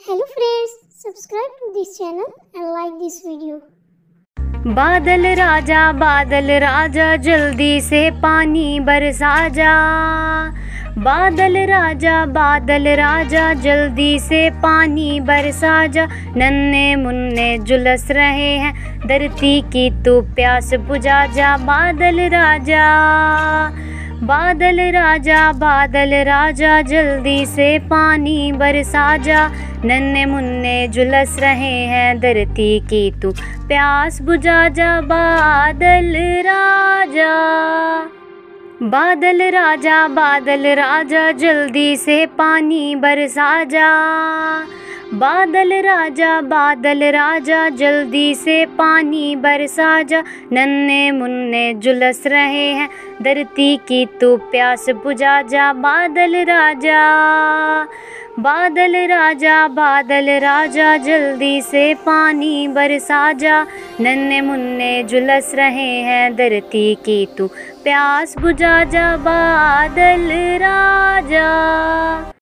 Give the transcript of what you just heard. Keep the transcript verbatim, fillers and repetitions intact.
Hello friends, subscribe to this channel and like this video. बादल राजा बादल राजा जल्दी से पानी बरसा जा। बादल राजा बादल राजा जल्दी से पानी बरसा जा। नन्हे मुन्ने झुलस रहे हैं धरती की तू प्यास बुझा जा। बादल राजा बादल राजा बादल राजा जल्दी से पानी बरसा जा। नन्हे मुन्ने झुलस रहे हैं धरती की तू प्यास बुझा जा। बादल राजा बादल राजा बादल राजा जल्दी से पानी बरसा जा। बादल राजा बादल राजा जल्दी से पानी बरसा जा। नन्हे मुन्ने झुलस रहे हैं धरती की तू प्यास बुझा जा। बादल राजा बादल राजा बादल राजा जल्दी से पानी बरसा जा। नन्हे मुन्ने झुलस रहे हैं धरती की तू प्यास बुझा जा। बादल राजा।